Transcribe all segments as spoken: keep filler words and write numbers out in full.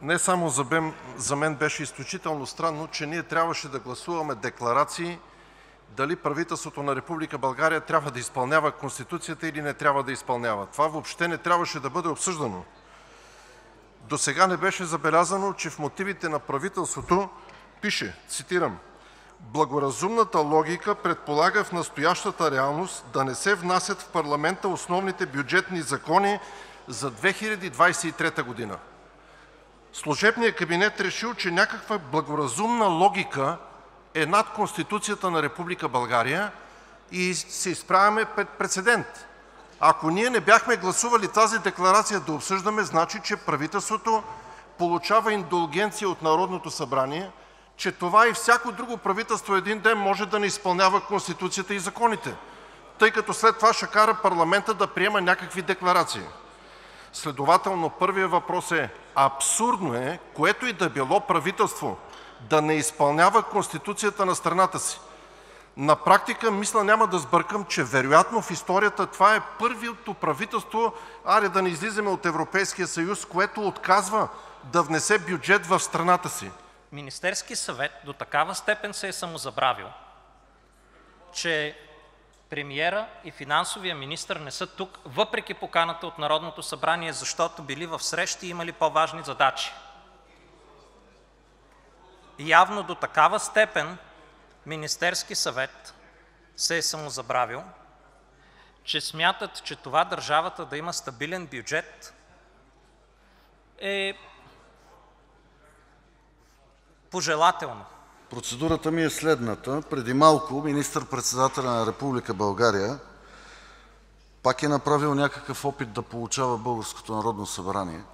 не само за мен, за мен беше изключително странно, че ние трябваше да гласуваме декларации дали правителството на Република България трябва да изпълнява Конституцията или не трябва да изпълнява. Това въобще не трябваше да бъде обсъждано. Досега не беше забелязано, че в мотивите на правителството пише, цитирам: „Благоразумната логика предполага в настоящата реалност да не се внасят в парламента основните бюджетни закони за две хиляди двадесет и трета година“. Служебният кабинет решил, че някаква благоразумна логика е над Конституцията на Република България и се изправяме пред прецедент. Ако ние не бяхме гласували тази декларация да обсъждаме, значи, че правителството получава индулгенция от Народното събрание, че това и всяко друго правителство един ден може да не изпълнява Конституцията и законите, тъй като след това ще кара парламента да приема някакви декларации. Следователно, първият въпрос е: абсурдно е, което и да било правителство да не изпълнява Конституцията на страната си. На практика, мисля, няма да сбъркам, че вероятно в историята това е първото правителство, аре да не излизаме от Европейския съюз, което отказва да внесе бюджет в страната си. Министерският съвет до такава степен се е самозабравил, че премиерът и финансовият министър не са тук, въпреки поканата от Народното събрание, защото били в срещи и имали по-важни задачи. Явно до такава степен Министерският съвет се е самозабравил, че смятат, че това държавата да има стабилен бюджет е пожелателно. Процедурата ми е следната. Преди малко министър-председателят на Република България пак е направил някакъв опит да поучава Българското народно събрание,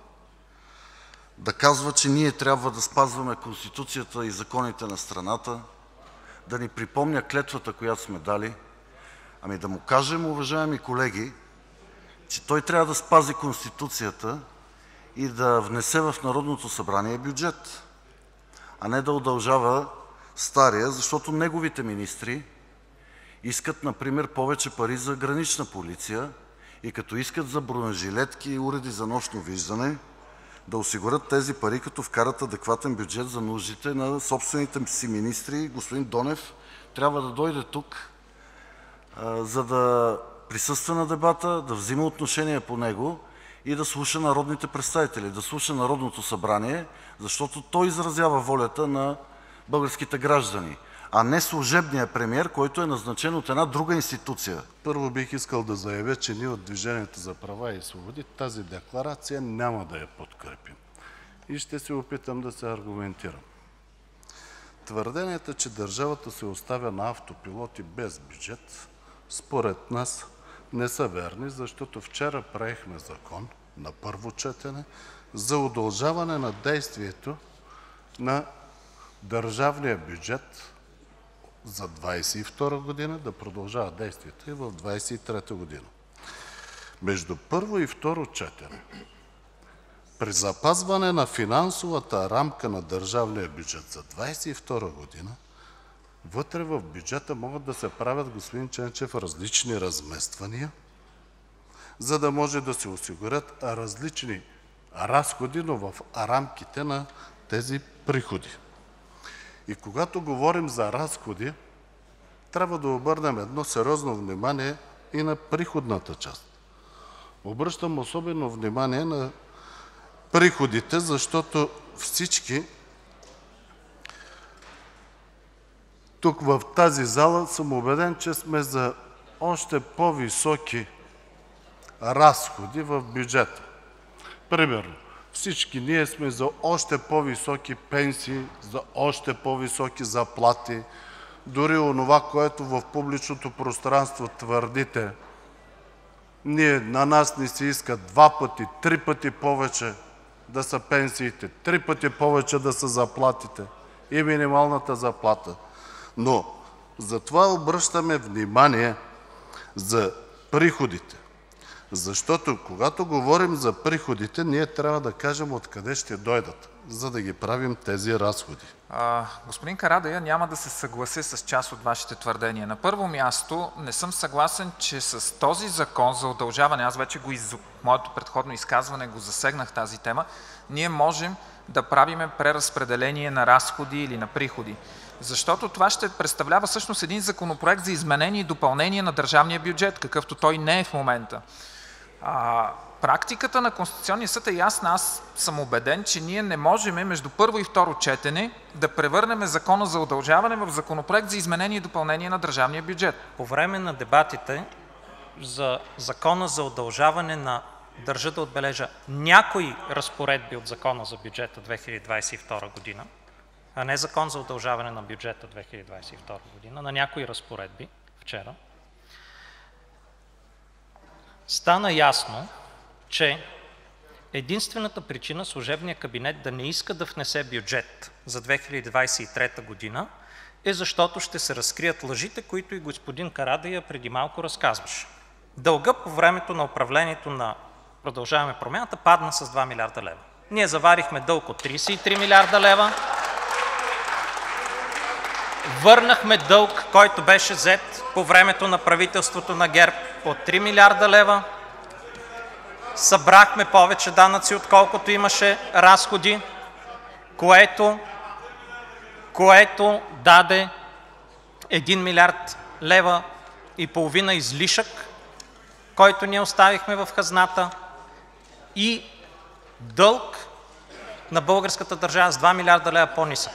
да казва, че ние трябва да спазваме Конституцията и законите на страната, да ни припомня клетвата, която сме дали. Ами да му кажем, уважаеми колеги, че той трябва да спази Конституцията и да внесе в Народното събрание бюджет, а не да удължава стария, защото неговите министри искат, например, повече пари за гранична полиция и като искат за бронежилетки и уреди за нощно виждане, да осигурят тези пари, като вкарат адекватен бюджет за нуждите на собствените си министри. Господин Донев трябва да дойде тук, за да присъства на дебата, да взима отношение по него и да слуша народните представители, да слуша Народното събрание, защото той изразява волята на българските граждани, а не служебният премиер, който е назначен от една друга институция. Първо бих искал да заявя, че ние от Движението за права и свободи тази декларация няма да я подкрепим и ще се опитам да се аргументирам. Твърденията, че държавата се оставя на автопилот и без бюджет, според нас не са верни, защото вчера приехме закон на първо четене за удължаване на действието на държавния бюджет за двадесет и втора година, да продължава действието и в двадесет и трета година. Между първо и второ четене, при запазване на финансовата рамка на държавния бюджет за двадесет и втора година, вътре в бюджета могат да се правят, господин Ченчев, различни размествания, за да може да се осигурят различни разходи, но в рамките на тези приходи. И когато говорим за разходи, трябва да обърнем едно сериозно внимание и на приходната част. Обръщам особено внимание на приходите, защото всички тук в тази зала съм убеден, че сме за още по-високи разходи в бюджета. Примерно, всички ние сме за още по-високи пенсии, за още по-високи заплати, дори онова, което в публичното пространство твърдите, ние, на нас ни се иска два пъти, три пъти повече да са пенсиите, три пъти повече да са заплатите и минималната заплата. Но затова обръщаме внимание за приходите. Защото когато говорим за приходите, ние трябва да кажем откъде ще дойдат. за да ги правим тези разходи. А, господин Карадайъ, няма да се съглася с част от Вашите твърдения. На първо място, не съм съгласен, че с този закон за удължаване, аз вече го из моето предходно изказване го засегнах тази тема, ние можем да правиме преразпределение на разходи или на приходи. Защото това ще представлява всъщност един законопроект за изменение и допълнение на държавния бюджет, какъвто той не е в момента. А, практиката на Конституционния съд е ясна. Аз съм убеден, че ние не можем между първо и второ четене да превърнем закона за удължаване в законопроект за изменение и допълнение на държавния бюджет. По време на дебатите за закона за удължаване на, държа да отбележа, някои разпоредби от закона за бюджета две хиляди двадесет и втора година, а не закон за удължаване на бюджета две хиляди двадесет и втора година, на някои разпоредби вчера, стана ясно, че единствената причина служебният кабинет да не иска да внесе бюджет за две хиляди двадесет и трета година е защото ще се разкрият лъжите, които и господин Карадайъ преди малко разказваше. Дълга по времето на управлението на Продължаваме Промяната падна с два милиарда лева. Ние заварихме дълг от тридесет и три милиарда лева, върнахме дълг, който беше взет по времето на правителството на ГЕРБ от три милиарда лева, събрахме повече данъци, отколкото имаше разходи, което, което даде един милиард лева и половина излишък, който ние оставихме в хазната, и дълг на българската държава с два милиарда лева по-нисък.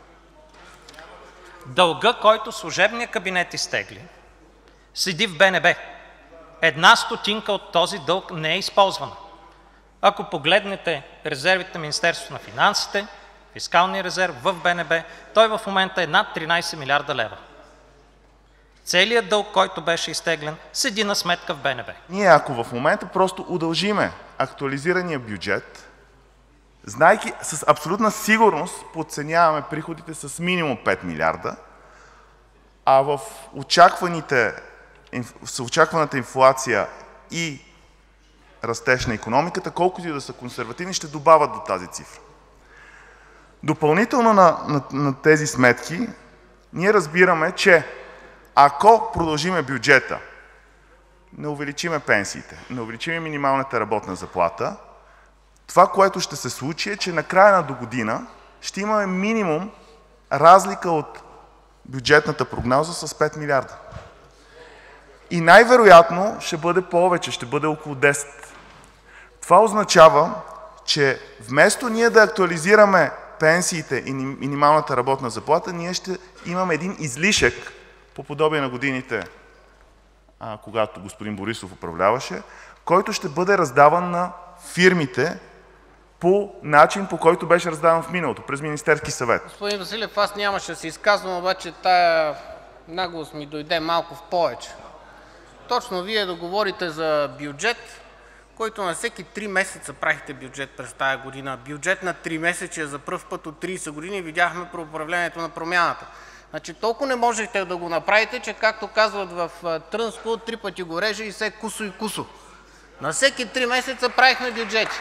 Дълга, който служебният кабинет изтегли, седи в Б Н Б. Една стотинка от този дълг не е използвана. Ако погледнете резервите на Министерството на финансите, фискалния резерв в Б Н Б, той в момента е над тринадесет милиарда лева. Целият дълг, който беше изтеглен, седи на сметка в Б Н Б. Ние ако в момента просто удължиме актуализирания бюджет, знайки с абсолютна сигурност подценяваме приходите с минимум пет милиарда, а в очакваните, с очакваната инфлация и растеж на икономиката, колкото и да са консервативни, ще добавят до тази цифра. Допълнително на, на, на тези сметки, ние разбираме, че ако продължиме бюджета, не увеличиме пенсиите, не увеличиме минималната работна заплата, това, което ще се случи, е, че на края на до година ще имаме минимум разлика от бюджетната прогноза с пет милиарда. И най-вероятно ще бъде повече, ще бъде около десет. Това означава, че вместо ние да актуализираме пенсиите и минималната работна заплата, ние ще имаме един излишък по подобие на годините, а, когато господин Борисов управляваше, който ще бъде раздаван на фирмите по начин, по който беше раздаван в миналото, през Министерски съвет. Господин Василев, аз нямаше да се изказвам, обаче тая наглост ми дойде малко в повече. Точно вие да говорите за бюджет, който на всеки три месеца правихте бюджет през тая година. Бюджет на три месеца за пръв път от тридесет години видяхме при управлението на Промяната. Значи толкова не можете да го направите, че както казват в Трънско, три пъти го реже и се кусо и кусо. На всеки три месеца правихме бюджети.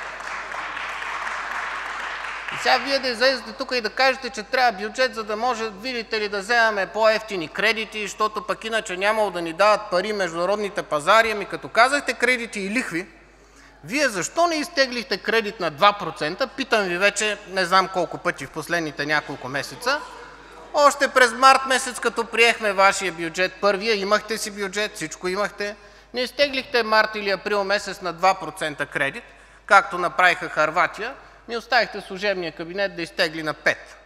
И сега вие да излезете тук и да кажете, че трябва бюджет, за да може, видите ли, да вземаме по-евтини кредити, защото пък иначе нямало да ни дават пари международните пазари. Ами като казахте кредити и лихви, вие защо не изтеглихте кредит на два процента? Питам ви вече не знам колко пъти в последните няколко месеца. Още през март месец, като приехме вашия бюджет, първия, имахте си бюджет, всичко имахте. Не изтеглихте март или април месец на два процента кредит, както направиха Хърватия, ни оставихте служебния кабинет да изтегли на пет.